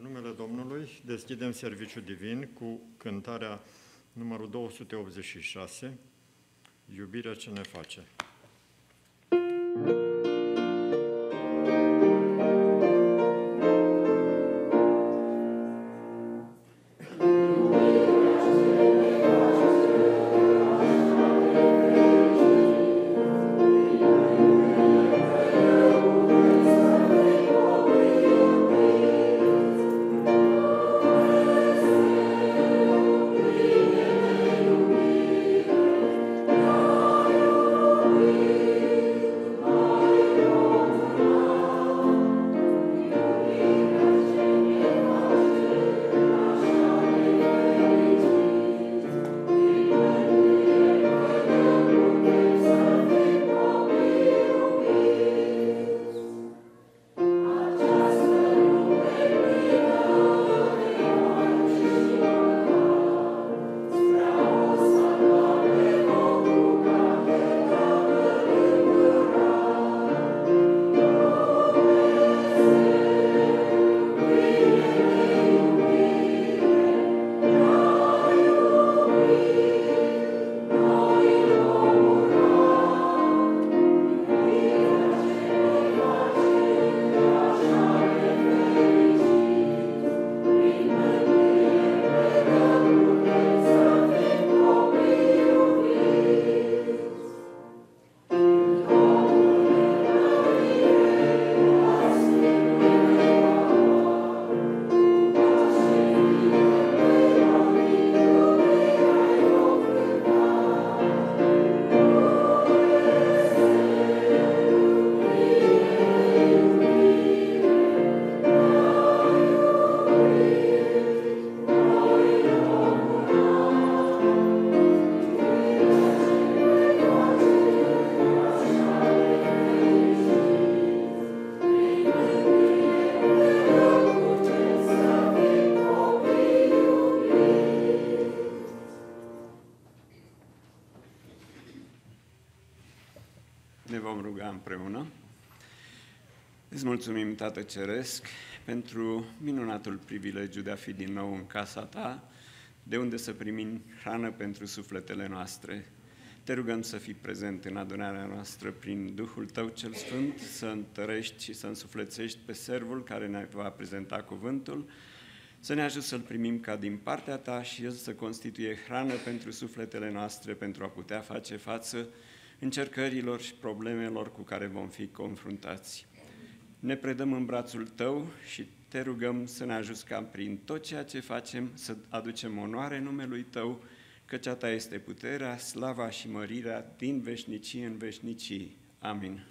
numele Domnului deschidem serviciul divin cu cântarea numărul 286, Iubirea ce ne face. Ne vom ruga împreună. Îți mulțumim, Tată Ceresc, pentru minunatul privilegiu de a fi din nou în casa Ta, de unde să primim hrană pentru sufletele noastre. Te rugăm să fii prezent în adunarea noastră prin Duhul Tău cel Sfânt, să întărești și să însuflețești pe servul care ne va prezenta cuvântul, să ne ajut să-l primim ca din partea Ta și El să constituie hrană pentru sufletele noastre, pentru a putea face față încercărilor și problemelor cu care vom fi confruntați. Ne predăm în brațul Tău și Te rugăm să ne ajuți ca prin tot ceea ce facem să aducem onoare numelui Tău, căci a Ta este puterea, slava și mărirea din veșnicii în veșnicii. Amin.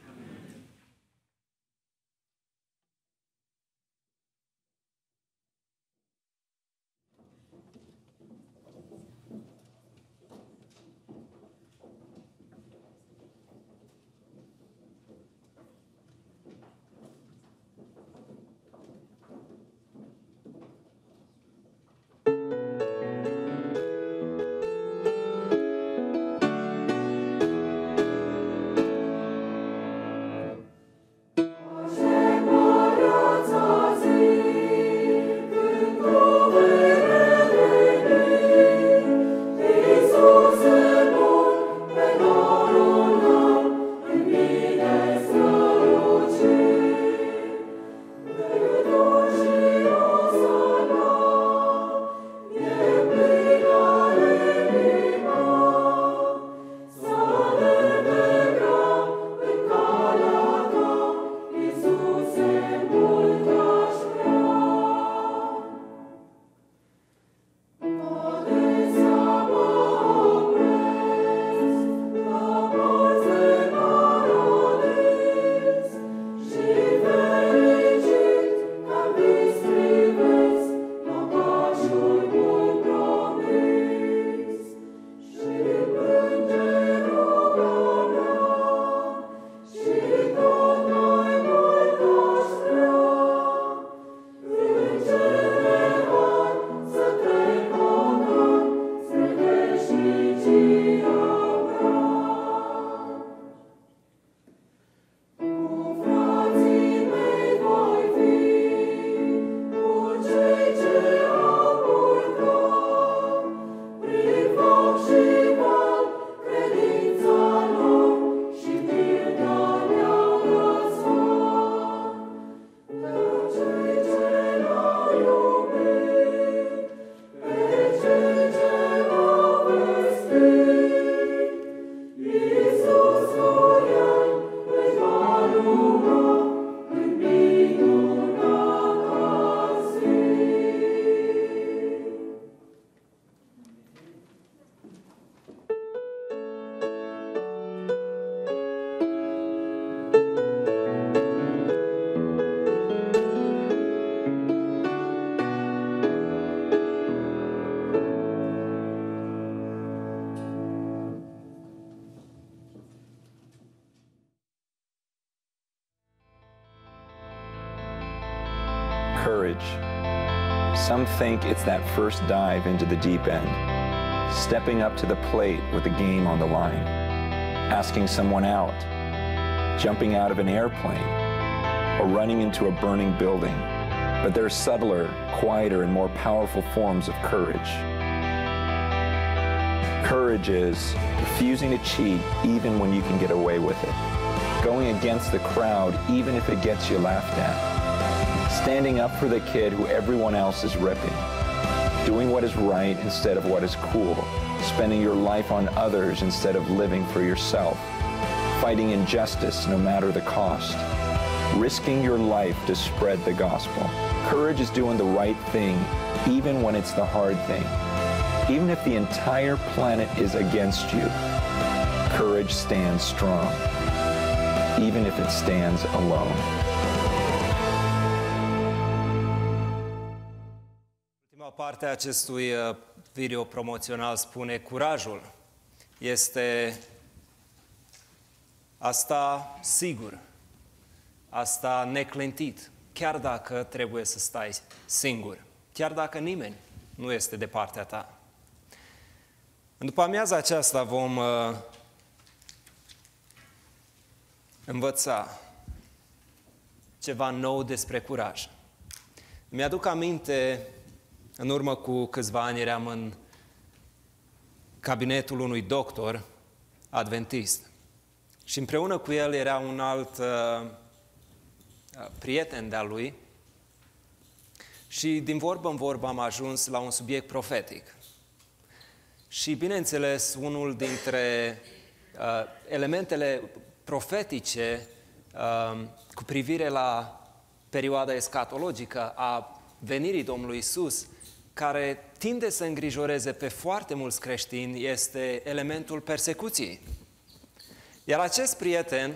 Courage. Some think it's that first dive into the deep end, stepping up to the plate with the game on the line, asking someone out, jumping out of an airplane, or running into a burning building. But there are subtler, quieter, and more powerful forms of courage. Courage is refusing to cheat even when you can get away with it, going against the crowd even if it gets you laughed at, standing up for the kid who everyone else is ripping, doing what is right instead of what is cool, spending your life on others instead of living for yourself, fighting injustice no matter the cost, risking your life to spread the gospel. Courage is doing the right thing even when it's the hard thing. Even if the entire planet is against you, courage stands strong, even if it stands alone. Ultima parte a acestui video promoțional spune: curajul este asta sigur, asta neclintit, chiar dacă trebuie să stai singur, chiar dacă nimeni nu este de partea ta. În după amiaza aceasta vom învăța ceva nou despre curaj. Mi-aduc aminte, în urmă cu câțiva ani eram în cabinetul unui doctor adventist și împreună cu el era un alt prieten de-a lui și din vorbă în vorbă am ajuns la un subiect profetic. Și, bineînțeles, unul dintre elementele profetice cu privire la perioada escatologică a venirii Domnului Iisus, care tinde să îngrijoreze pe foarte mulți creștini, este elementul persecuției. Iar acest prieten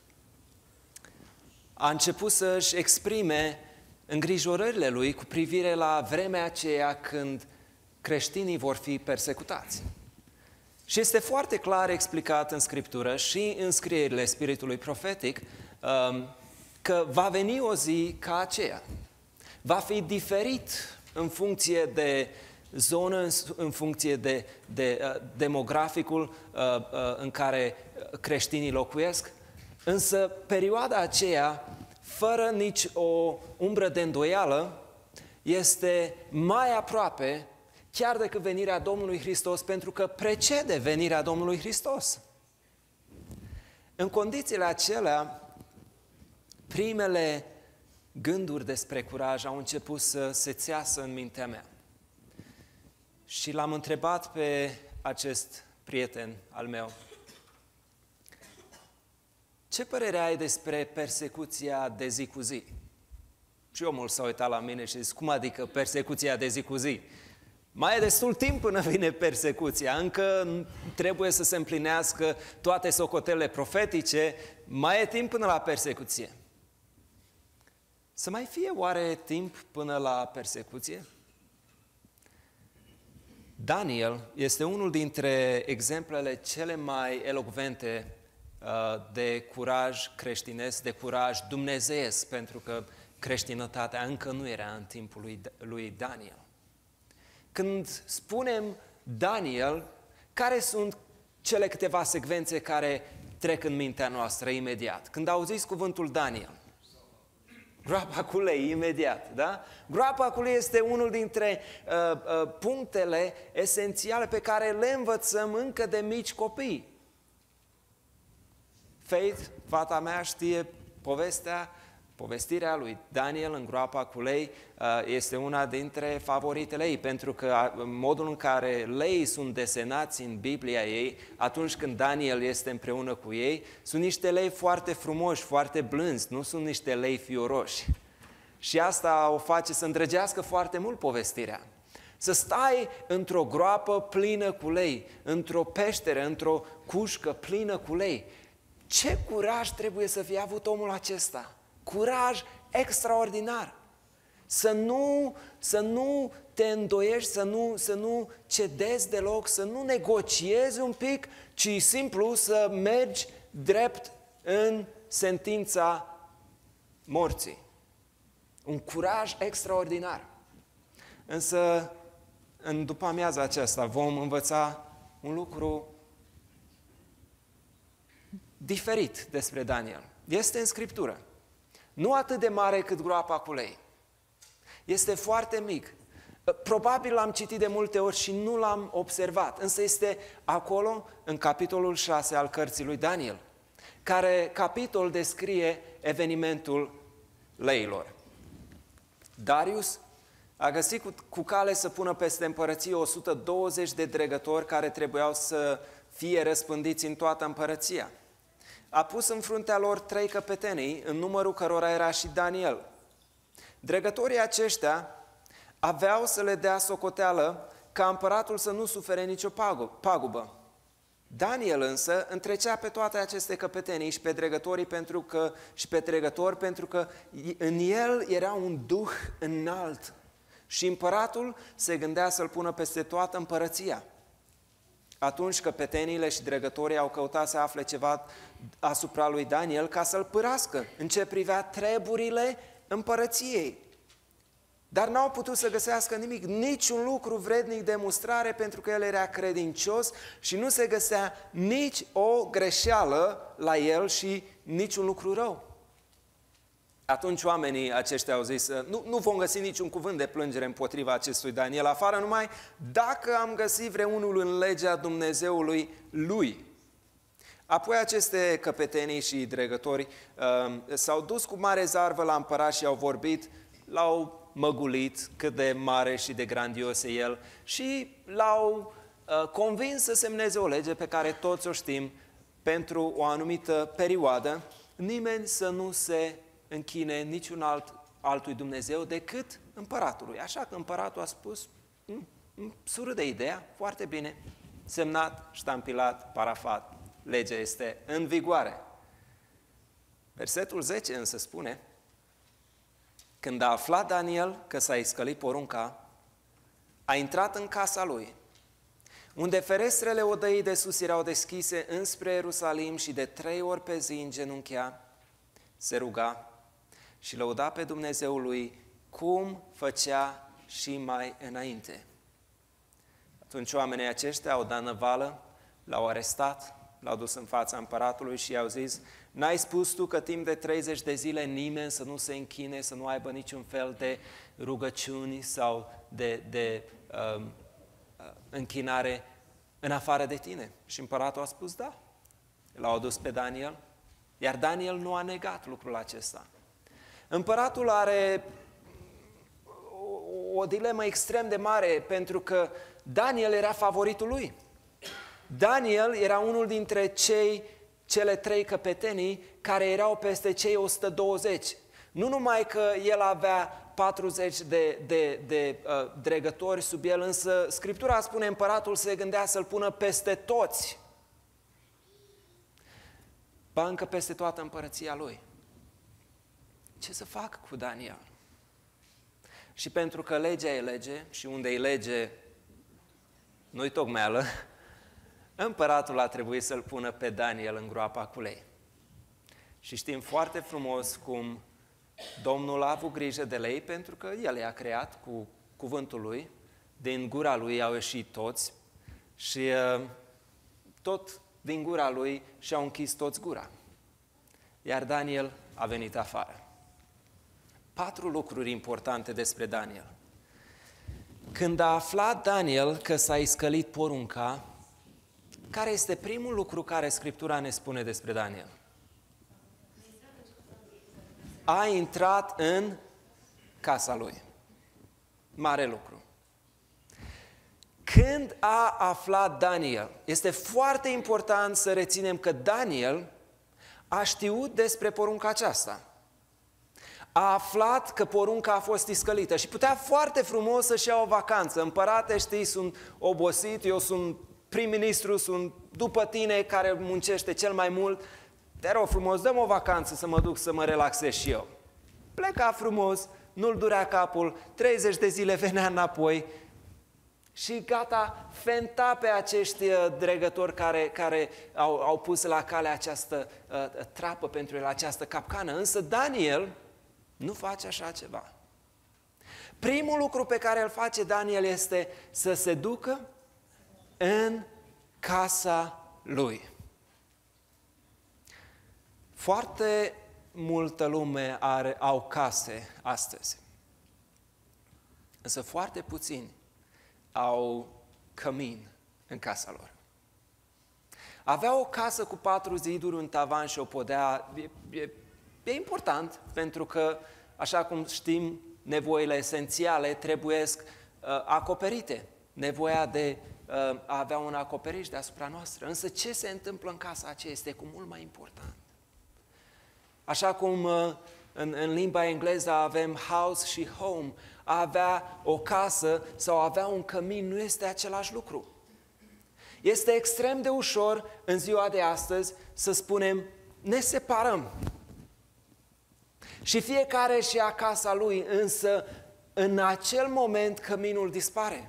a început să-și exprime îngrijorările lui cu privire la vremea aceea când creștinii vor fi persecutați. Și este foarte clar explicat în Scriptură și în scrierile Spiritului Profetic că va veni o zi ca aceea. Va fi diferit în funcție de zonă, în funcție de demograficul în care creștinii locuiesc, însă perioada aceea, fără nici o umbră de îndoială, este mai aproape chiar decât venirea Domnului Hristos, pentru că precede venirea Domnului Hristos. În condițiile acelea, primele gânduri despre curaj au început să se țeasă în mintea mea. Și l-am întrebat pe acest prieten al meu: ce părere ai despre persecuția de zi cu zi? Și omul s-a uitat la mine și a zis: cum adică persecuția de zi cu zi? Mai e destul timp până vine persecuția, încă trebuie să se împlinească toate socotelele profetice, mai e timp până la persecuție. Să mai fie oare timp până la persecuție? Daniel este unul dintre exemplele cele mai elocvente de curaj creștinesc, de curaj dumnezeiesc, pentru că creștinătatea încă nu era în timpul lui Daniel. Când spunem Daniel, care sunt cele câteva secvențe care trec în mintea noastră imediat? Când auziți cuvântul Daniel, groapa cu lei, imediat, da? Groapa cu lei este unul dintre punctele esențiale pe care le învățăm încă de mici copii. Faith, fata mea, știe povestirea lui Daniel în groapa cu lei, este una dintre favoritele ei, pentru că modul în care leii sunt desenați în Biblia ei, atunci când Daniel este împreună cu ei, sunt niște lei foarte frumoși, foarte blânzi, nu sunt niște lei fioroși. Și asta o face să îndrăgească foarte mult povestirea. Să stai într-o groapă plină cu lei, într-o peșteră, într-o cușcă plină cu lei. Ce curaj trebuie să fie avut omul acesta? Curaj extraordinar. Să nu te îndoiești, să nu cedezi deloc, să nu negociezi un pic, ci simplu să mergi drept în sentința morții. Un curaj extraordinar. Însă, în după amiaza aceasta vom învăța un lucru diferit despre Daniel. Este în Scriptură. Nu atât de mare cât groapa cu lei. Este foarte mic. Probabil l-am citit de multe ori și nu l-am observat, însă este acolo, în capitolul 6 al cărții lui Daniel, care capitol descrie evenimentul leilor. Darius a găsit cu cale să pună peste împărăție 120 de dregători care trebuiau să fie răspândiți în toată împărăția. A pus în fruntea lor 3 căpetenii, în numărul cărora era și Daniel. Dregătorii aceștia aveau să le dea socoteală ca împăratul să nu sufere nicio pagubă. Daniel însă întrecea pe toate aceste căpetenii și pe dregători pentru că în el era un duh înalt și împăratul se gândea să-l pună peste toată împărăția. Atunci căpetenile și dregătorii au căutat să afle ceva asupra lui Daniel ca să-l pârască în ce privea treburile împărăției. Dar n-au putut să găsească nimic, niciun lucru vrednic de mustrare, pentru că el era credincios și nu se găsea nici o greșeală la el și niciun lucru rău. Atunci oamenii aceștia au zis, nu vom găsi niciun cuvânt de plângere împotriva acestui Daniel, afară numai dacă am găsit vreunul în legea Dumnezeului lui. Apoi aceste căpetenii și dregători s-au dus cu mare zarvă la împărat și au vorbit, l-au măgulit cât de mare și de grandios e el și l-au convins să semneze o lege pe care toți o știm pentru o anumită perioadă, nimeni să nu se închine niciun altui Dumnezeu decât împăratului. Așa că împăratul a spus, surâde ideea, foarte bine, semnat, ștampilat, parafat, legea este în vigoare. Versetul 10 însă spune, când a aflat Daniel că s-a iscălit porunca, a intrat în casa lui, unde ferestrele odăii de sus erau deschise înspre Ierusalim și de 3 ori pe zi îngenunchea, se ruga și lăuda pe Dumnezeul lui cum făcea și mai înainte. Atunci oamenii aceștia au dat năvală, l-au arestat, l-au dus în fața împăratului și i-au zis, n-ai spus tu că timp de 30 de zile nimeni să nu se închine, să nu aibă niciun fel de rugăciuni sau de închinare în afară de tine? Și împăratul a spus da. L-au adus pe Daniel, iar Daniel nu a negat lucrul acesta. Împăratul are o dilemă extrem de mare, pentru că Daniel era favoritul lui. Daniel era unul dintre cele 3 căpetenii care erau peste cei 120. Nu numai că el avea 40 de dregători sub el, însă Scriptura spune, împăratul se gândea să-l pună peste toți. Ba încă peste toată împărăția lui. Ce să fac cu Daniel? Și pentru că legea e lege și unde e lege nu-i tocmeală, împăratul a trebuit să-l pună pe Daniel în groapa cu lei. Și știm foarte frumos cum Domnul a avut grijă de lei, pentru că El i-a creat cu cuvântul Lui, din gura Lui au ieșit toți și tot din gura Lui și-au închis toți gura. Iar Daniel a venit afară. 4 lucruri importante despre Daniel. Când a aflat Daniel că s-a iscălit porunca, care este primul lucru care Scriptura ne spune despre Daniel? A intrat în casa lui. Mare lucru. Când a aflat Daniel, este foarte important să reținem că Daniel a știut despre porunca aceasta. A aflat că porunca a fost iscălită și putea foarte frumos să-și ia o vacanță. Împărate, știi, sunt obosit, eu sunt prim-ministru, sunt după tine care muncește cel mai mult, te rog frumos, dă-mi o vacanță să mă duc să mă relaxez și eu. Pleca frumos, nu-l durea capul, 30 de zile venea înapoi și gata, fenta pe acești dregători care au pus la cale această trapă pentru el, această capcană. Însă Daniel nu face așa ceva. Primul lucru pe care îl face Daniel este să se ducă în casa lui. Foarte multă lume au case astăzi, însă foarte puțini au cămin în casa lor. Avea o casă cu 4 ziduri, un tavan și o podea e important, pentru că, așa cum știm, nevoile esențiale trebuiesc acoperite. Nevoia de a avea un acoperiș deasupra noastră. Însă ce se întâmplă în casa aceea este cu mult mai important. Așa cum în limba engleză avem house și home, a avea o casă sau a avea un cămin nu este același lucru. Este extrem de ușor în ziua de astăzi să spunem, ne separăm. Și fiecare și ia casa lui, însă în acel moment căminul dispare.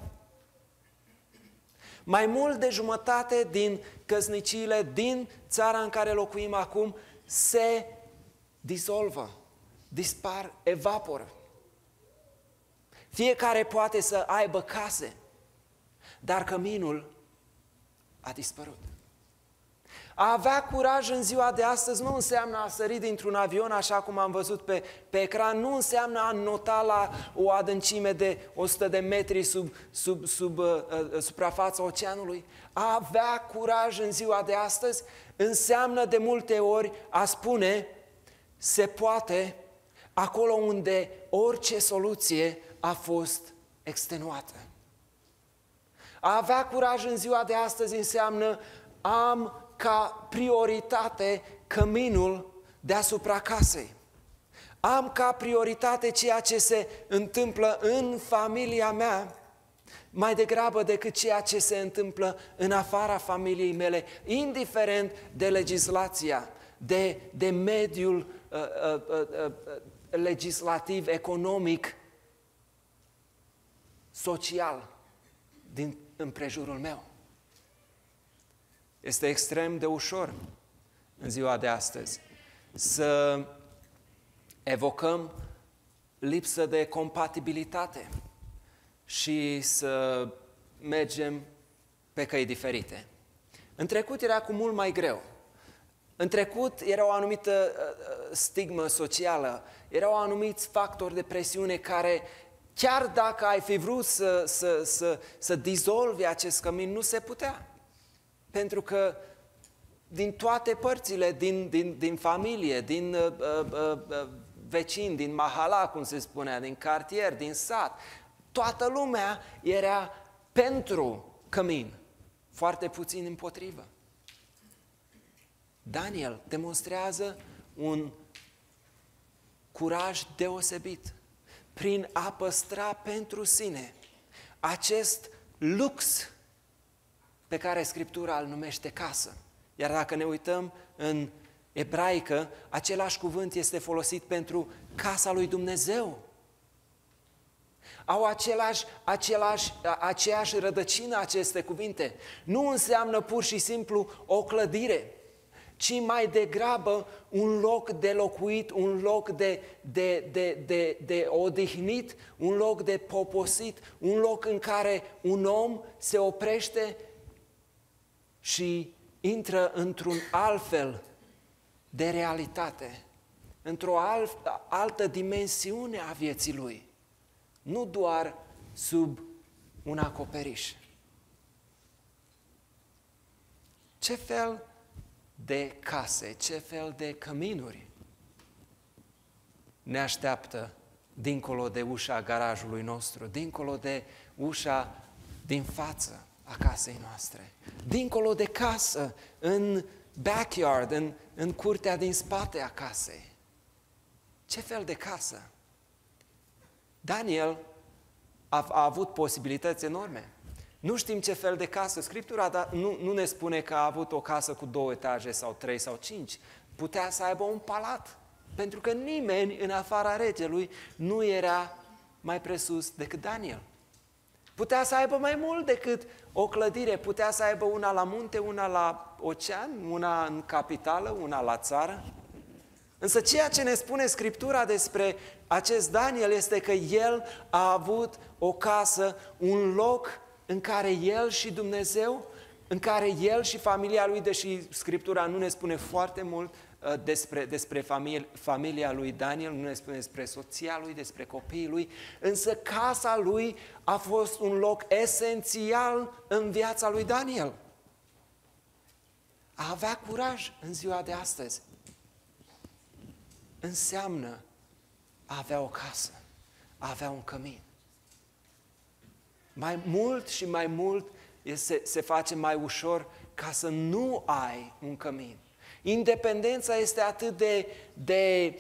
Mai mult de jumătate din căsniciile din țara în care locuim acum se dizolvă, dispar, evaporă. Fiecare poate să aibă case, dar căminul a dispărut. A avea curaj în ziua de astăzi nu înseamnă a sări dintr-un avion, așa cum am văzut pe ecran, nu înseamnă a nota la o adâncime de 100 de metri sub suprafața oceanului. A avea curaj în ziua de astăzi înseamnă de multe ori a spune, se poate, acolo unde orice soluție a fost extenuată. A avea curaj în ziua de astăzi înseamnă am ca prioritate căminul deasupra casei. Am ca prioritate ceea ce se întâmplă în familia mea, mai degrabă decât ceea ce se întâmplă în afara familiei mele, indiferent de legislația, de mediul legislativ, economic, social din împrejurul meu. Este extrem de ușor în ziua de astăzi să evocăm lipsă de compatibilitate și să mergem pe căi diferite. În trecut era cu mult mai greu. În trecut era o anumită stigmă socială, erau anumiți factori de presiune care, chiar dacă ai fi vrut să dizolvi acest cămin, nu se putea. Pentru că din toate părțile, din familie, din vecini, din mahala, cum se spunea, din cartier, din sat, toată lumea era pentru cămin, foarte puțin împotrivă. Daniel demonstrează un curaj deosebit prin a păstra pentru sine acest lux pe care Scriptura îl numește casă. Iar dacă ne uităm în ebraică, același cuvânt este folosit pentru casa lui Dumnezeu. Au aceeași rădăcină aceste cuvinte. Nu înseamnă pur și simplu o clădire, ci mai degrabă un loc de locuit, un loc de odihnit, un loc de poposit, un loc în care un om se oprește și intră într-un alt fel de realitate, într-o altă dimensiune a vieții lui, nu doar sub un acoperiș. Ce fel de case, ce fel de căminuri ne așteaptă dincolo de ușa garajului nostru, dincolo de ușa din față a casei noastre, dincolo de casă, în backyard, în curtea din spate a casei. Ce fel de casă? Daniel a avut posibilități enorme. Nu știm ce fel de casă. Scriptura nu ne spune că a avut o casă cu 2 etaje sau 3 sau 5. Putea să aibă un palat, pentru că nimeni în afara regelui nu era mai presus decât Daniel. Putea să aibă mai mult decât o clădire, putea să aibă una la munte, una la ocean, una în capitală, una la țară. Însă ceea ce ne spune Scriptura despre acest Daniel este că el a avut o casă, un loc în care el și Dumnezeu, în care el și familia lui, deși Scriptura nu ne spune foarte mult despre familia lui Daniel, nu ne spune despre soția lui, despre copiii lui, însă casa lui a fost un loc esențial în viața lui Daniel. A avea curaj în ziua de astăzi înseamnă a avea o casă, a avea un cămin. Mai mult și mai mult se face mai ușor ca să nu ai un cămin. Independența este atât de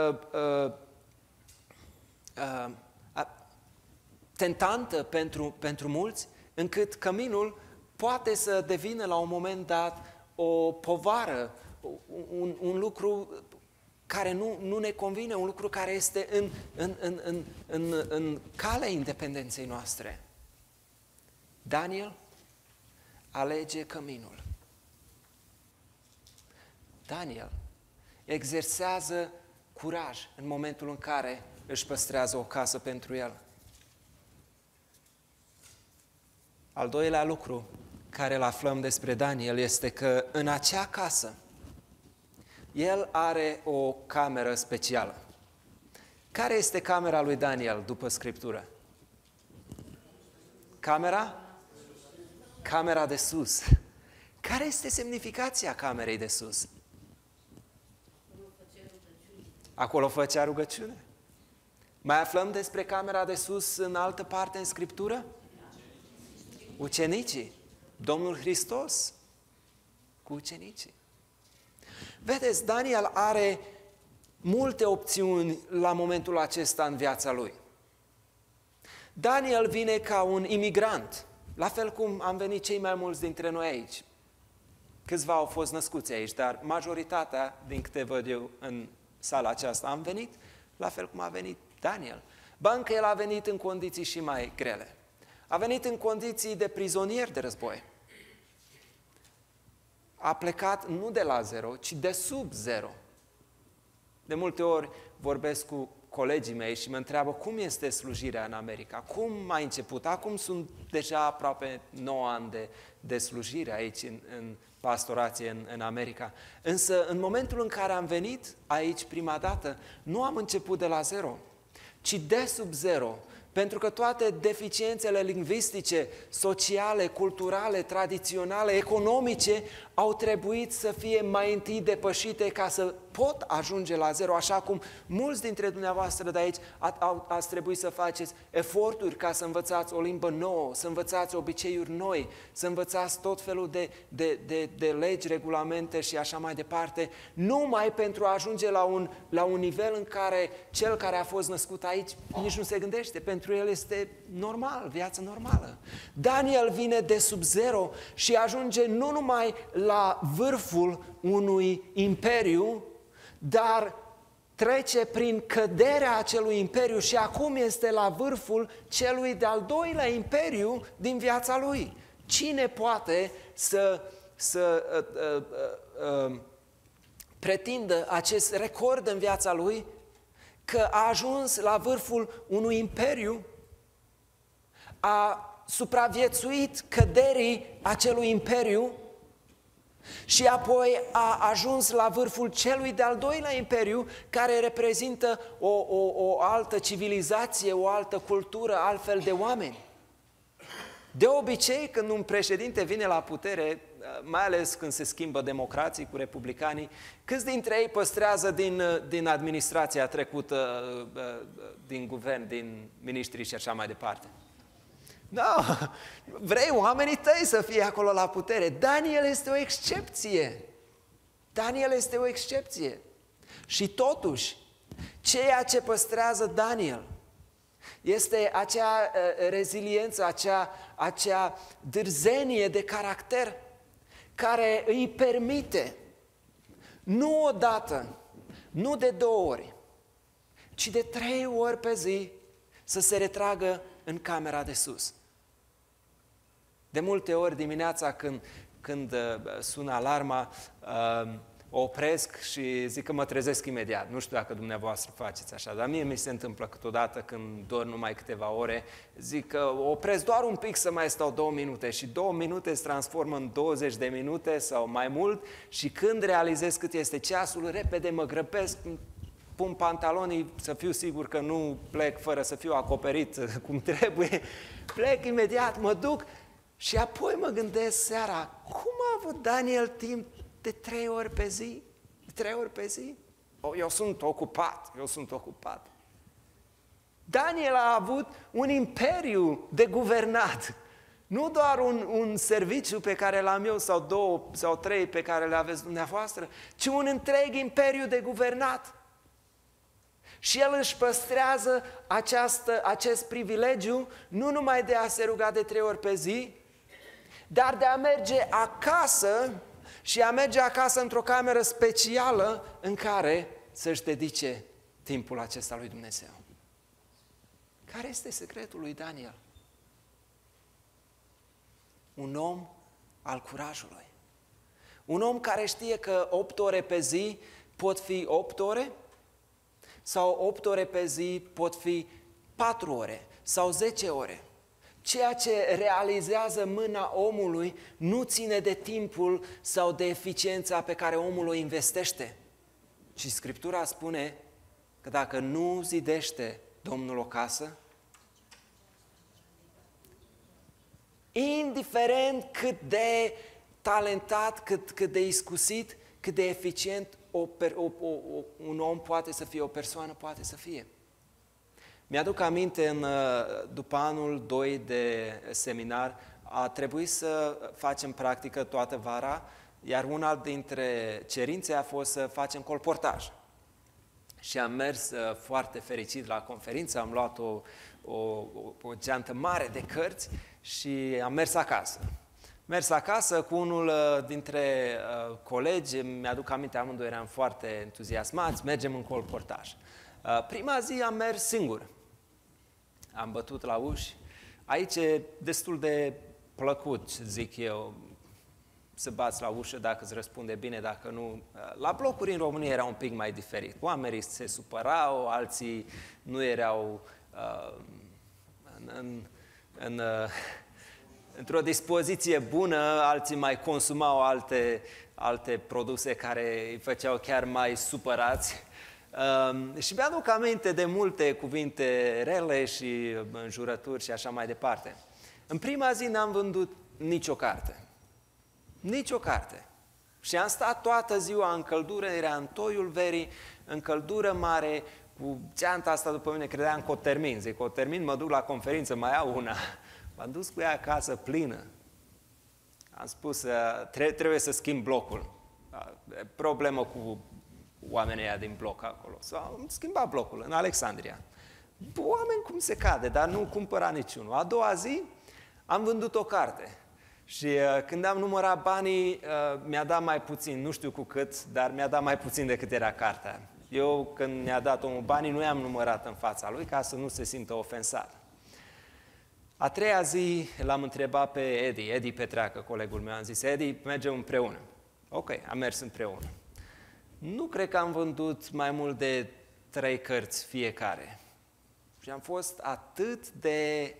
tentantă pentru mulți, încât căminul poate să devină la un moment dat o povară, un lucru care nu ne convine, un lucru care este în calea independenței noastre. Daniel alege căminul. Daniel exersează curaj în momentul în care își păstrează o casă pentru el. Al doilea lucru care îl aflăm despre Daniel este că în acea casă el are o cameră specială. Care este camera lui Daniel după Scriptură? Camera de sus. Care este semnificația camerei de sus? Acolo făcea rugăciune. Mai aflăm despre camera de sus în altă parte în Scriptură? Ucenicii. Domnul Hristos cu ucenicii. Vedeți, Daniel are multe opțiuni la momentul acesta în viața lui. Daniel vine ca un imigrant, la fel cum am venit cei mai mulți dintre noi aici. Câțiva au fost născuți aici, dar majoritatea, din câte văd eu în sala aceasta, am venit la fel cum a venit Daniel. Ba încă el a venit în condiții și mai grele. A venit în condiții de prizonier de război. A plecat nu de la zero, ci de sub zero. De multe ori vorbesc cu colegii mei și mă întreabă cum este slujirea în America, cum a început. Acum sunt deja aproape 9 ani de slujire aici în pastorație în America. Însă în momentul în care am venit aici prima dată, nu am început de la zero, ci de sub zero. Pentru că toate deficiențele lingvistice, sociale, culturale, tradiționale, economice au trebuit să fie mai întâi depășite ca să pot ajunge la zero, așa cum mulți dintre dumneavoastră de aici ați trebuit să faceți eforturi ca să învățați o limbă nouă, să învățați obiceiuri noi, să învățați tot felul de legi, regulamente și așa mai departe, numai pentru a ajunge la un nivel în care cel care a fost născut aici nici nu se gândește, pentru el este normal, viața normală. Daniel vine de sub zero și ajunge nu numai la vârful unui imperiu, dar trece prin căderea acelui imperiu și acum este la vârful celui de-al doilea imperiu din viața lui. Cine poate să pretindă acest record în viața lui că a ajuns la vârful unui imperiu, a supraviețuit căderii acelui imperiu și apoi a ajuns la vârful celui de-al doilea imperiu, care reprezintă o altă civilizație, o altă cultură, altfel de oameni. De obicei, când un președinte vine la putere, mai ales când se schimbă democrații cu republicanii, câți dintre ei păstrează din administrația trecută, din guvern, din miniștri și așa mai departe? Da, vrei oamenii tăi să fie acolo la putere. Daniel este o excepție. Daniel este o excepție. Și totuși, ceea ce păstrează Daniel este acea reziliență, acea dârzenie de caracter care îi permite, nu odată, nu de 2 ori, ci de 3 ori pe zi să se retragă în camera de sus. De multe ori dimineața când sună alarma, o opresc și zic că mă trezesc imediat. Nu știu dacă dumneavoastră faceți așa, dar mie mi se întâmplă câteodată când dorm numai câteva ore, zic că opresc doar un pic să mai stau 2 minute și 2 minute se transformă în 20 de minute sau mai mult și când realizez cât este ceasul, repede mă grăbesc, pun pantalonii să fiu sigur că nu plec fără să fiu acoperit cum trebuie, plec imediat, mă duc și apoi mă gândesc seara, cum a avut Daniel timp de 3 ori pe zi? De 3 ori pe zi? Eu sunt ocupat. Daniel a avut un imperiu de guvernat. Nu doar un serviciu pe care l-am eu sau 2 sau 3 pe care le aveți dumneavoastră, ci un întreg imperiu de guvernat. Și el își păstrează acest privilegiu nu numai de a se ruga de 3 ori pe zi, dar de a merge acasă și a merge acasă într-o cameră specială în care să-și dedice timpul acesta lui Dumnezeu. Care este secretul lui Daniel? Un om al curajului. Un om care știe că 8 ore pe zi pot fi 8 ore sau 8 ore pe zi pot fi 4 ore sau 10 ore. Ceea ce realizează mâna omului nu ține de timpul sau de eficiența pe care omul o investește, ci Scriptura spune că dacă nu zidește Domnul o casă, indiferent cât de talentat, cât de iscusit, cât de eficient un om poate să fie, o persoană poate să fie. Mi-aduc aminte, după anul 2 de seminar, a trebuit să facem practică toată vara, iar una dintre cerințe a fost să facem colportaj. Și am mers foarte fericit la conferință, am luat o geantă mare de cărți și am mers acasă. Mers acasă cu unul dintre colegi, mi-aduc aminte, amândoi eram foarte entuziasmați, mergem în colportaj. Prima zi am mers singur. Am bătut la uși. Aici e destul de plăcut, zic eu, să bați la ușă dacă îți răspunde bine, dacă nu. La blocuri în România era un pic mai diferit. Oamenii se supărau, alții nu erau într-o dispoziție bună, alții mai consumau alte produse care îi făceau chiar mai supărați. Și mi-aduc aminte de multe cuvinte rele și înjurături și așa mai departe. În prima zi n-am vândut nicio carte. Nicio carte. Și am stat toată ziua în căldură, era în toiul verii, în căldură mare, cu geanta asta după mine, credeam că o termin. Zic, o termin, mă duc la conferință, mai au una. M-am dus cu ea acasă plină. Am spus, trebuie să schimb blocul. Problemă cu oamenii ăia din bloc acolo. Am schimbat blocul în Alexandria. Oameni cum se cade, dar nu cumpăra niciunul. A doua zi am vândut o carte. Și când am numărat banii, mi-a dat mai puțin, nu știu cu cât, dar mi-a dat mai puțin decât era cartea. Eu, când mi-a dat omul banii, nu i-am numărat în fața lui ca să nu se simtă ofensat. A treia zi l-am întrebat pe Edi Petreacă, colegul meu, am zis, Edi, mergem împreună. Ok, am mers împreună. Nu cred că am vândut mai mult de 3 cărți fiecare. Și am fost atât de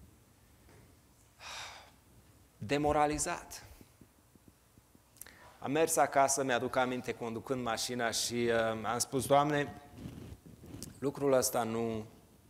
demoralizat. Am mers acasă, mi-aduc aminte, conducând mașina și am spus, Doamne, lucrul ăsta nu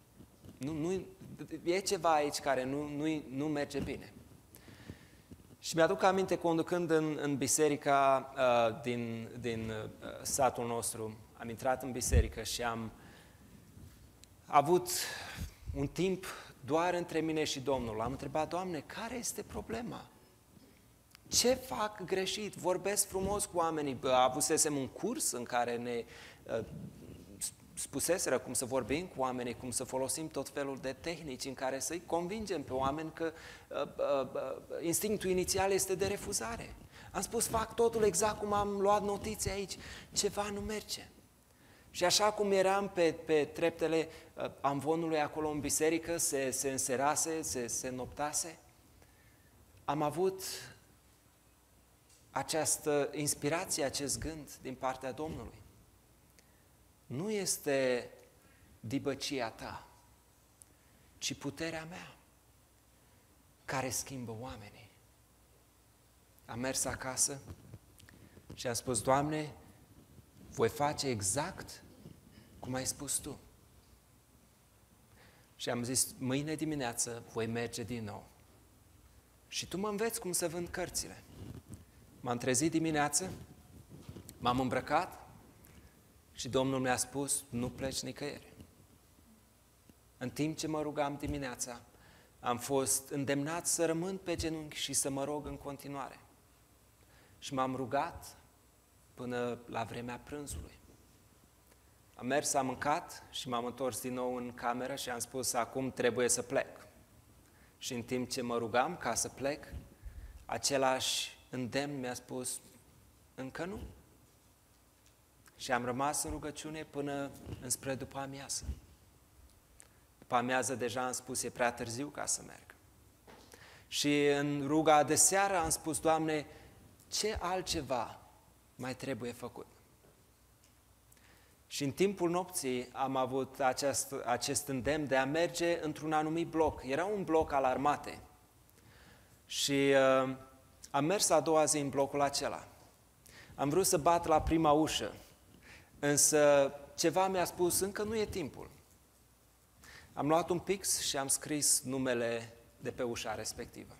e ceva aici care nu merge bine. Și mi-aduc aminte, conducând în biserica din satul nostru, am intrat în biserică și am avut un timp doar între mine și Domnul. Am întrebat, Doamne, care este problema? Ce fac greșit? Vorbesc frumos cu oamenii. Avusesem un curs în care ne spuseseră cum să vorbim cu oamenii, cum să folosim tot felul de tehnici în care să-i convingem pe oameni că instinctul inițial este de refuzare. Am spus, fac totul exact cum am luat notițe aici, ceva nu merge. Și așa cum eram pe treptele amvonului acolo în biserică, se înserase, se noptase, am avut această inspirație, acest gând din partea Domnului. Nu este dibăcia ta, ci puterea mea care schimbă oamenii. Am mers acasă și am spus, Doamne, voi face exact cum ai spus Tu. Și am zis, mâine dimineață voi merge din nou. Și Tu mă înveți cum să vând cărțile. M-am trezit dimineață, m-am îmbrăcat și Domnul mi-a spus, nu pleci nicăieri. În timp ce mă rugam dimineața, am fost îndemnat să rămân pe genunchi și să mă rog în continuare. Și m-am rugat până la vremea prânzului. Am mers, am mâncat și m-am întors din nou în cameră și am spus, acum trebuie să plec. Și în timp ce mă rugam ca să plec, același îndemn mi-a spus, încă nu. Și am rămas în rugăciune până înspre după amiază. După amiază deja am spus, e prea târziu ca să merg. Și în ruga de seară am spus, Doamne, ce altceva mai trebuie făcut? Și în timpul nopții am avut acest îndemn de a merge într-un anumit bloc. Era un bloc al armatei. Și am mers a doua zi în blocul acela. Am vrut să bat la prima ușă, însă ceva mi-a spus, încă nu e timpul. Am luat un pix și am scris numele de pe ușa respectivă.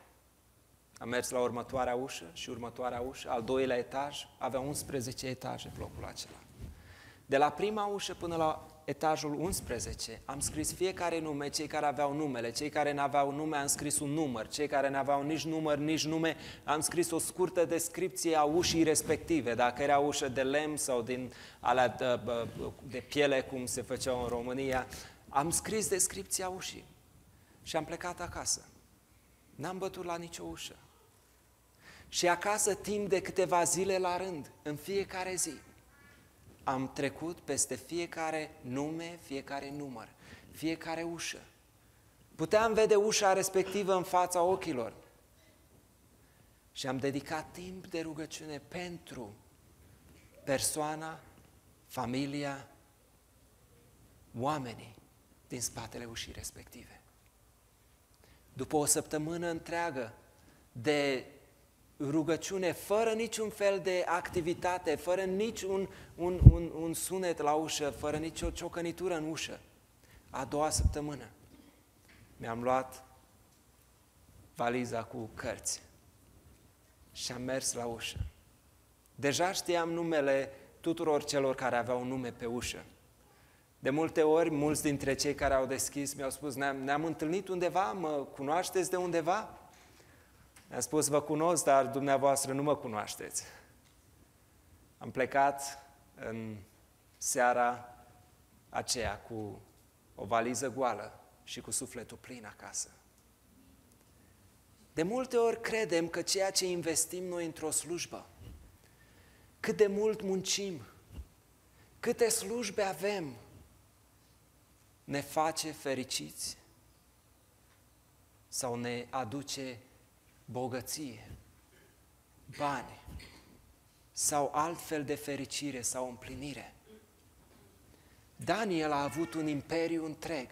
Am mers la următoarea ușă și următoarea ușă, al doilea etaj, avea 11 etaje blocul acela. De la prima ușă până la etajul 11 am scris fiecare nume, cei care aveau numele, cei care n-aveau nume am scris un număr, cei care n-aveau nici număr, nici nume, am scris o scurtă descripție a ușii respective, dacă era ușă de lemn sau din alea de piele, cum se făceau în România, am scris descripția ușii și am plecat acasă. N-am bătut la nicio ușă. Și acasă, timp de câteva zile la rând, în fiecare zi, am trecut peste fiecare nume, fiecare număr, fiecare ușă. Puteam vede ușa respectivă în fața ochilor. Și am dedicat timp de rugăciune pentru persoana, familia, oamenii din spatele ușii respective. După o săptămână întreagă de rugăciune, fără niciun fel de activitate, fără niciun un sunet la ușă, fără nicio ciocănitură în ușă, a doua săptămână mi-am luat valiza cu cărți și am mers la ușă. Deja știam numele tuturor celor care aveau nume pe ușă. De multe ori, mulți dintre cei care au deschis mi-au spus, ne-am întâlnit undeva, mă cunoașteți de undeva? Mi-am spus, vă cunosc, dar dumneavoastră nu mă cunoașteți. Am plecat în seara aceea cu o valiză goală și cu sufletul plin acasă. De multe ori credem că ceea ce investim noi într-o slujbă, cât de mult muncim, câte slujbe avem, ne face fericiți sau ne aduce bogăție, bani sau altfel de fericire sau împlinire. Daniel a avut un imperiu întreg,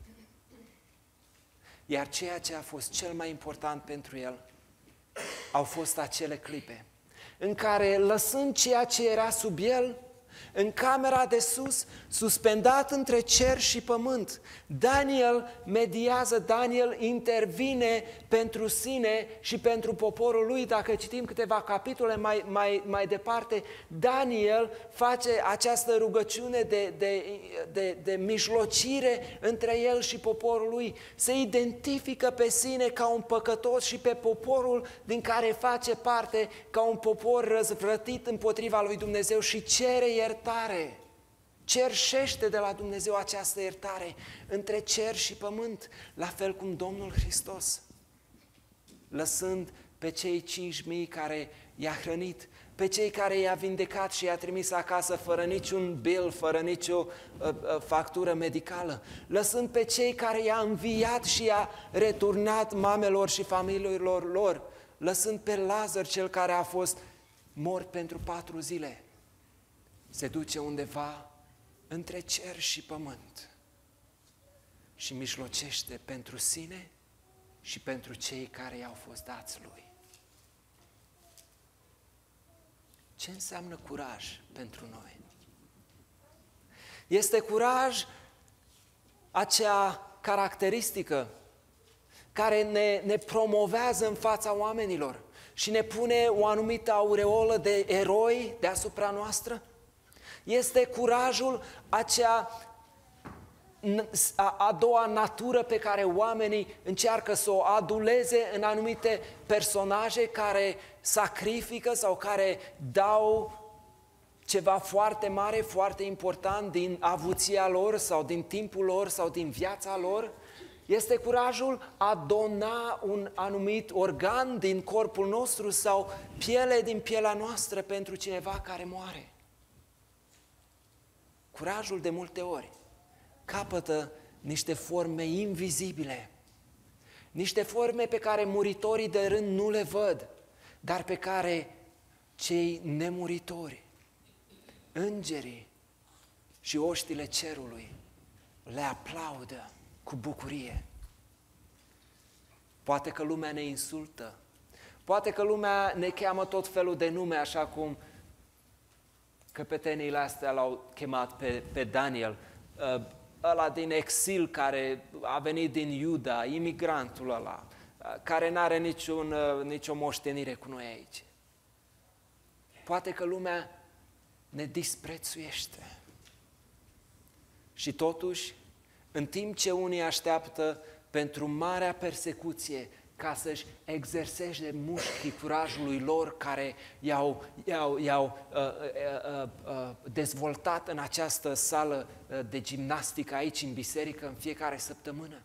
iar ceea ce a fost cel mai important pentru el au fost acele clipe în care, lăsând ceea ce era sub el, în camera de sus, suspendat între cer și pământ, Daniel mediază, Daniel intervine pentru sine și pentru poporul lui. Dacă citim câteva capitole mai departe, Daniel face această rugăciune de mijlocire între el și poporul lui. Se identifică pe sine ca un păcătos și pe poporul din care face parte ca un popor răzvrătit împotriva lui Dumnezeu și cere iertare. Cerșește de la Dumnezeu această iertare între cer și pământ, la fel cum Domnul Hristos, lăsând pe cei 5.000 care i-a hrănit, pe cei care i-a vindecat și i-a trimis acasă fără niciun bill, fără nicio factură medicală, lăsând pe cei care i-a înviat și i-a returnat mamelor și familiilor lor lăsând pe Lazar, cel care a fost mort pentru 4 zile. Se duce undeva între cer și pământ și mijlocește pentru sine și pentru cei care i-au fost dați lui. Ce înseamnă curaj pentru noi? Este curaj acea caracteristică care ne promovează în fața oamenilor și ne pune o anumită aureolă de eroi deasupra noastră? Este curajul a doua natură pe care oamenii încearcă să o aduleze în anumite personaje care sacrifică sau care dau ceva foarte mare, foarte important din avuția lor sau din timpul lor sau din viața lor? Este curajul a dona un anumit organ din corpul nostru sau piele din pielea noastră pentru cineva care moare. Curajul de multe ori capătă niște forme invizibile, niște forme pe care muritorii de rând nu le văd, dar pe care cei nemuritori, îngerii și oștile cerului le aplaudă cu bucurie. Poate că lumea ne insultă, poate că lumea ne cheamă tot felul de nume, așa cum căpeteniile astea l-au chemat pe Daniel, ăla din exil care a venit din Iuda, imigrantul ăla, care n-are nicio moștenire cu noi aici. Poate că lumea ne disprețuiește. Și totuși, în timp ce unii așteaptă pentru marea persecuție ca să-și exerseze mușchii curajului lor care i-au dezvoltat în această sală de gimnastică aici în biserică în fiecare săptămână.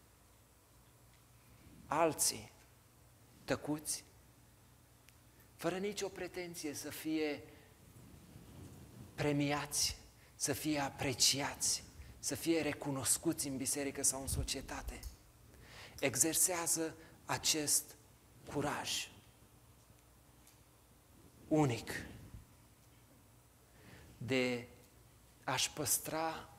Alții, tăcuți, fără nicio pretenție să fie premiați, să fie apreciați, să fie recunoscuți în biserică sau în societate, exersează acest curaj unic de a-și păstra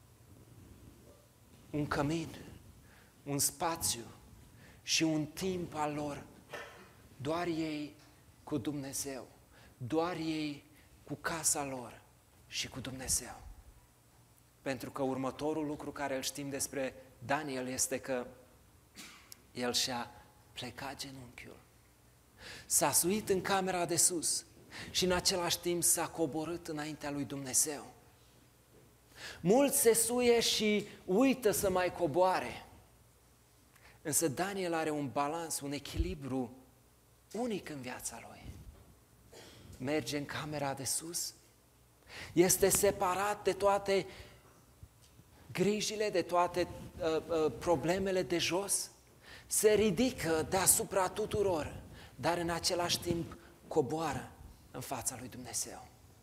un cămin, un spațiu și un timp al lor, doar ei cu Dumnezeu, doar ei cu casa lor și cu Dumnezeu. Pentru că următorul lucru care îl știm despre Daniel este că el și-a plecat genunchiul, s-a suit în camera de sus și în același timp s-a coborât înaintea lui Dumnezeu. Mulți se suie și uită să mai coboare, însă Daniel are un balans, un echilibru unic în viața lui. Merge în camera de sus, este separat de toate grijile, de toate problemele de jos, se ridică deasupra tuturor, dar în același timp coboară în fața lui Dumnezeu.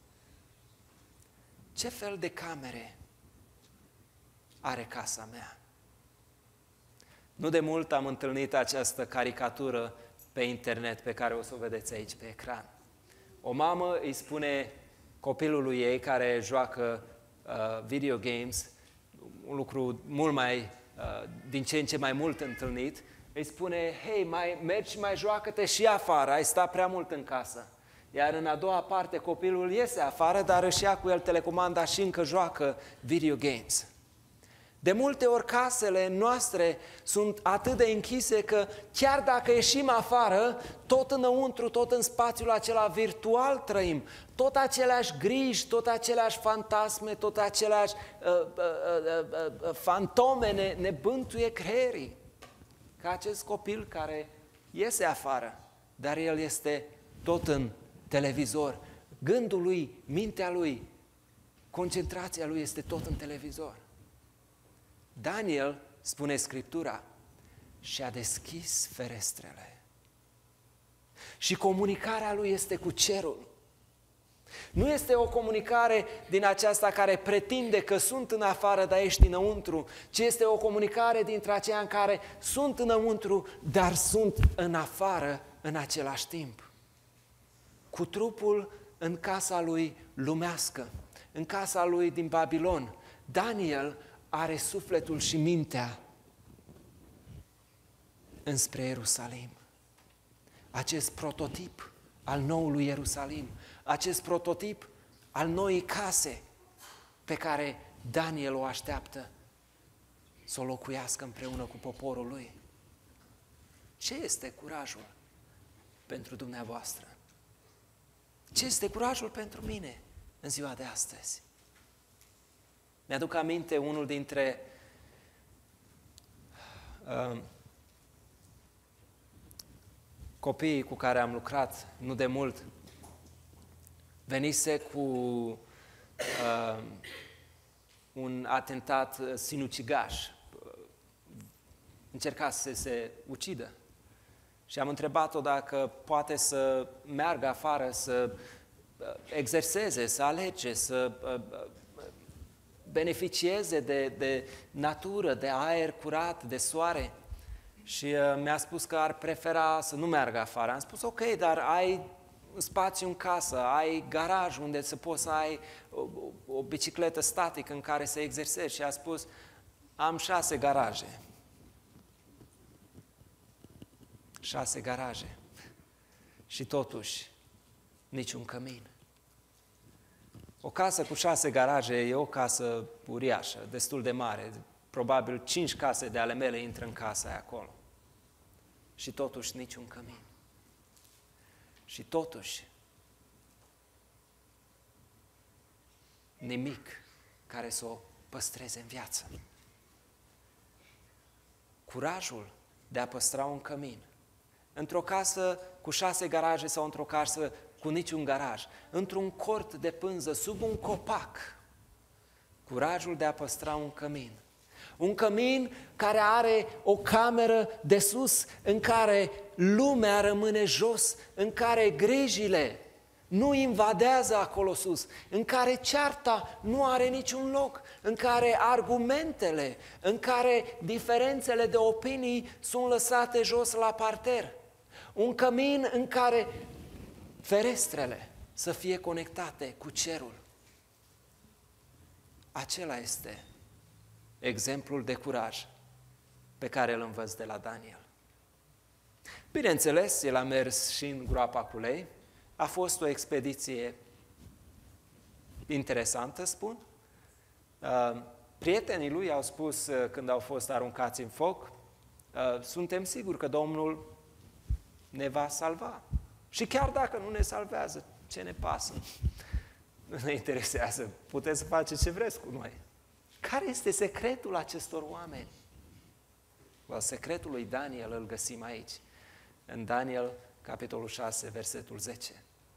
Ce fel de camere are casa mea? Nu de mult am întâlnit această caricatură pe internet pe care o să o vedeți aici pe ecran. O mamă îi spune copilului ei care joacă video games, un lucru mult mai, din ce în ce mai mult întâlnit, îi spune, hei, mergi și mai joacă-te și afară, ai stat prea mult în casă. Iar în a doua parte copilul iese afară, dar își ia cu el telecomanda și încă joacă video games. De multe ori casele noastre sunt atât de închise că chiar dacă ieșim afară, tot înăuntru, tot în spațiul acela virtual trăim, tot aceleași griji, tot aceleași fantasme, tot aceleași fantome ne bântuie creierii. Ca acest copil care iese afară, dar el este tot în televizor. Gândul lui, mintea lui, concentrația lui este tot în televizor. Daniel, spune Scriptura, și-a deschis ferestrele. Și comunicarea lui este cu cerul. Nu este o comunicare din aceasta care pretinde că sunt în afară, dar ești înăuntru, ci este o comunicare dintre aceia în care sunt înăuntru, dar sunt în afară în același timp. Cu trupul în casa lui lumească, în casa lui din Babilon, Daniel are sufletul și mintea înspre Ierusalim. Acest prototip al noului Ierusalim, acest prototip al noii case pe care Daniel o așteaptă să o locuiască împreună cu poporul lui. Ce este curajul pentru dumneavoastră? Ce este curajul pentru mine în ziua de astăzi? Mi-aduc aminte unul dintre copiii cu care am lucrat nu de mult, venise cu un atentat sinucigaș. Încerca să se ucidă. Și am întrebat-o dacă poate să meargă afară, să exerseze, să alege, să beneficieze de natură, de aer curat, de soare. Și mi-a spus că ar prefera să nu meargă afară. Am spus, ok, dar ai spațiu în casă, ai garaj unde să poți să ai o bicicletă statică în care să exersezi. Și a spus, am 6 garaje. 6 garaje. Și totuși, niciun cămin. O casă cu 6 garaje e o casă uriașă, destul de mare. Probabil 5 case de ale mele intră în casa aia acolo. Și totuși niciun cămin. Și totuși nimic care să o păstreze în viață. Curajul de a păstra un cămin într-o casă cu 6 garaje sau într-o casă cu niciun garaj, într-un cort de pânză, sub un copac. Curajul de a păstra un cămin. Un cămin care are o cameră de sus, în care lumea rămâne jos, în care grijile nu invadează acolo sus, în care cearta nu are niciun loc, în care argumentele, în care diferențele de opinii sunt lăsate jos la parter. Un cămin în care ferestrele să fie conectate cu cerul. Acela este exemplul de curaj pe care îl învăț de la Daniel. Bineînțeles, el a mers și în groapa cu lei. A fost o expediție interesantă, spun. Prietenii lui au spus când au fost aruncați în foc, suntem siguri că Domnul ne va salva. Și chiar dacă nu ne salvează, ce ne pasă? Nu ne interesează, puteți să faceți ce vreți cu noi. Care este secretul acestor oameni? Secretul lui Daniel îl găsim aici, în Daniel, capitolul 6, versetul 10.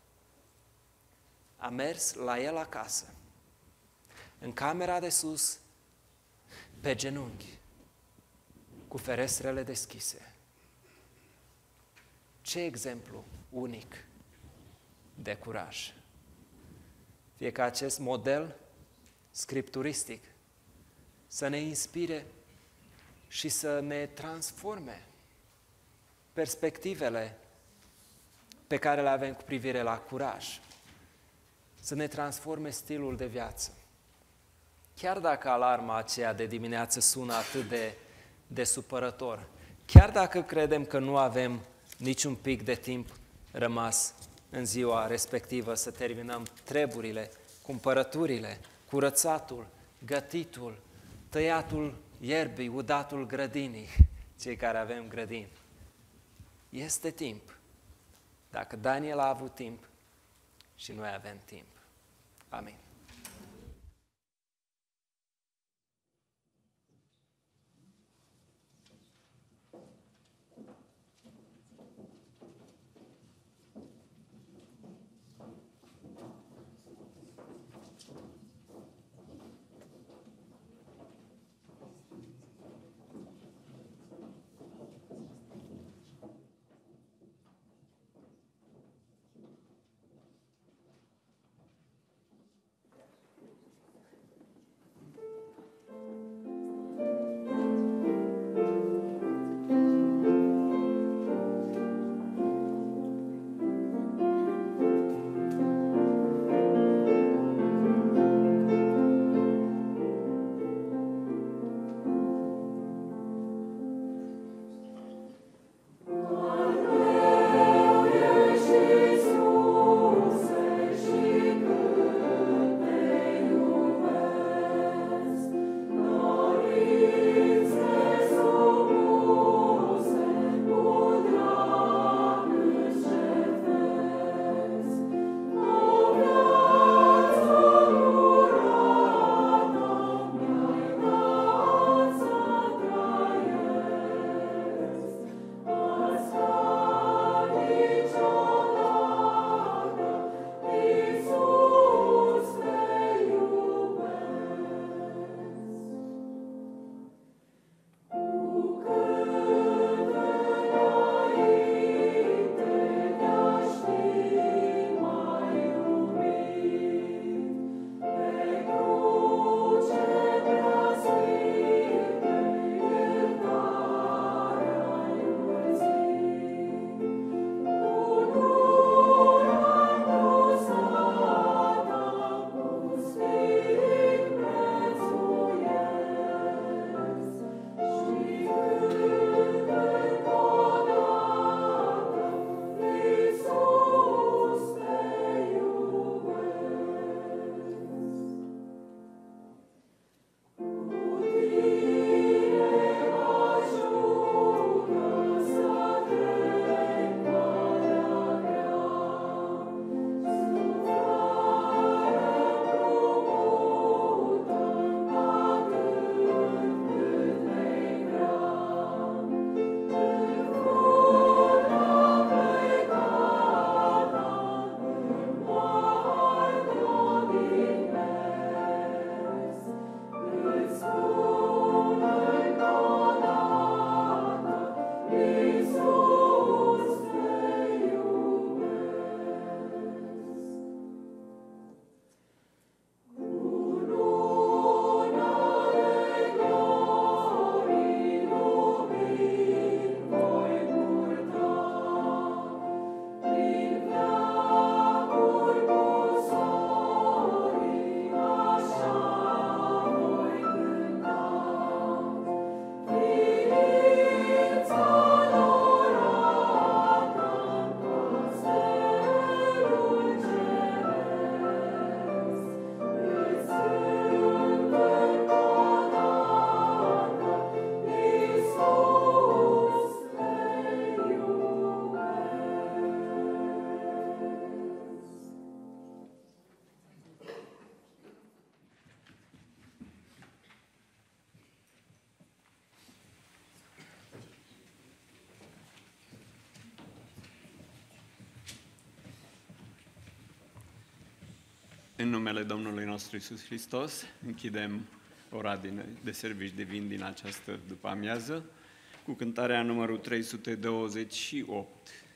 A mers la el acasă, în camera de sus, pe genunchi, cu ferestrele deschise. Ce exemplu unic de curaj! Fie ca acest model scripturistic să ne inspire și să ne transforme perspectivele pe care le avem cu privire la curaj, să ne transforme stilul de viață. Chiar dacă alarma aceea de dimineață sună atât de supărător, chiar dacă credem că nu avem niciun pic de timp rămas în ziua respectivă să terminăm treburile, cumpărăturile, curățatul, gătitul, tăiatul ierbii, udatul grădinii, cei care avem grădini. Este timp. Dacă Daniel a avut timp și noi avem timp. Amin. În numele Domnului nostru Iisus Hristos, închidem ora de servici divin din această după-amiază cu cântarea numărul 328.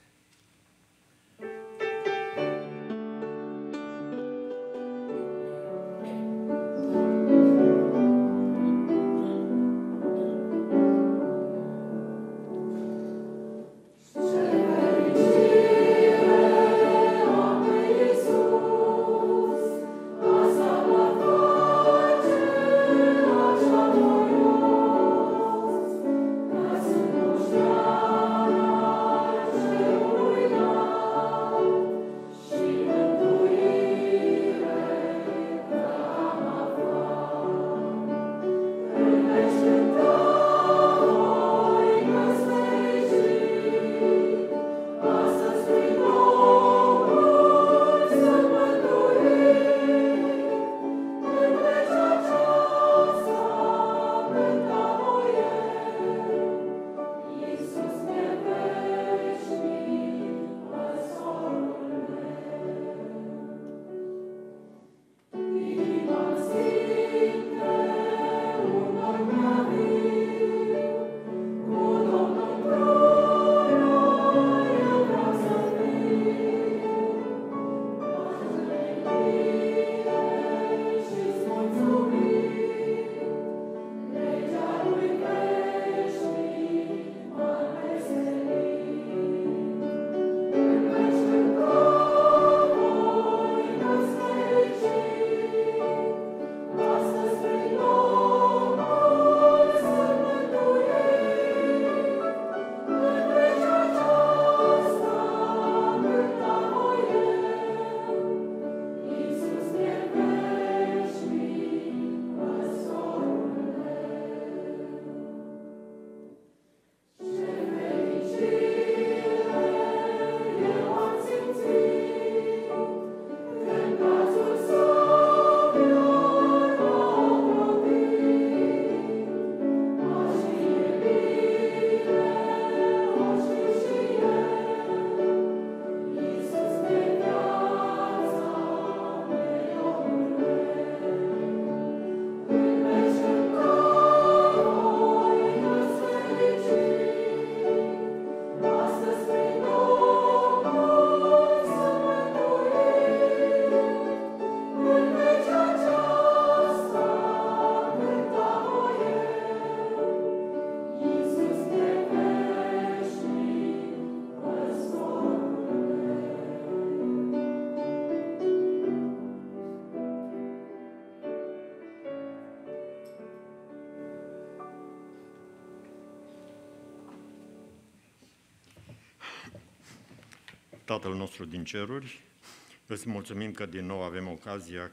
Tatăl nostru din ceruri, îți mulțumim că din nou avem ocazia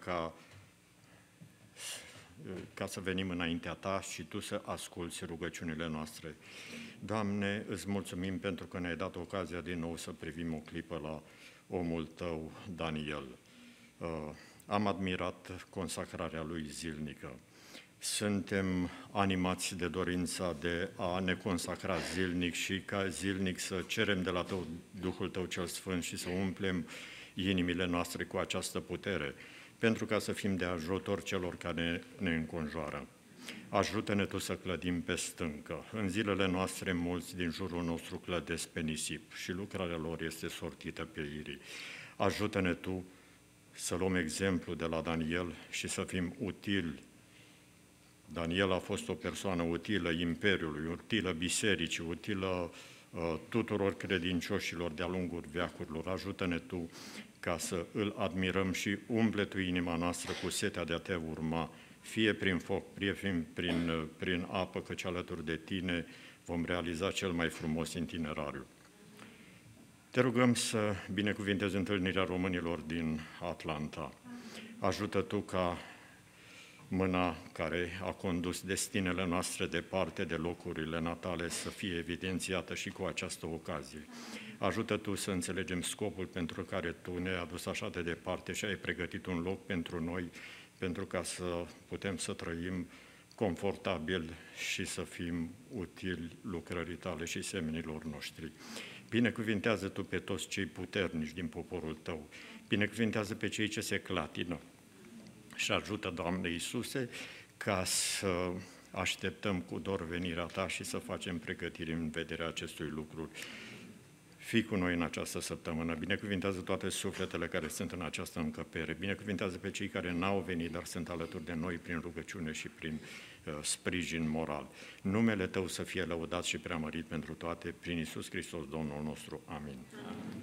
ca să venim înaintea Ta și Tu să asculți rugăciunile noastre. Doamne, îți mulțumim pentru că ne-ai dat ocazia din nou să privim o clipă la omul Tău, Daniel. Am admirat consacrarea lui zilnică. Suntem animați de dorința de a ne consacra zilnic și ca zilnic să cerem de la Duhul Tău cel Sfânt și să umplem inimile noastre cu această putere, pentru ca să fim de ajutor celor care ne înconjoară. Ajută-ne Tu să clădim pe stâncă. În zilele noastre mulți din jurul nostru clădesc pe nisip și lucrarea lor este sortită pe irii. Ajută-ne Tu să luăm exemplu de la Daniel și să fim utili. Daniel a fost o persoană utilă Imperiului, utilă Bisericii, utilă tuturor credincioșilor de-a lungul veacurilor. Ajută-ne Tu ca să îl admirăm și umple Tu inima noastră cu setea de a Te urma, fie prin foc, fie prin apă, căci alături de Tine vom realiza cel mai frumos itinerariu. Te rugăm să binecuvintezi întâlnirea românilor din Atlanta. Ajută Tu ca mâna care a condus destinele noastre departe de locurile natale să fie evidențiată și cu această ocazie. Ajută Tu să înțelegem scopul pentru care Tu ne-ai adus așa de departe și ai pregătit un loc pentru noi, pentru ca să putem să trăim confortabil și să fim utili lucrării Tale și semenilor noștri. Binecuvintează Tu pe toți cei puternici din poporul Tău, binecuvintează pe cei ce se clatină, și ajută, Doamne Iisuse, ca să așteptăm cu dor venirea Ta și să facem pregătiri în vederea acestui lucru. Fii cu noi în această săptămână, binecuvintează toate sufletele care sunt în această încăpere, binecuvintează pe cei care n-au venit, dar sunt alături de noi prin rugăciune și prin sprijin moral. Numele Tău să fie lăudat și preamărit pentru toate, prin Iisus Hristos, Domnul nostru. Amin.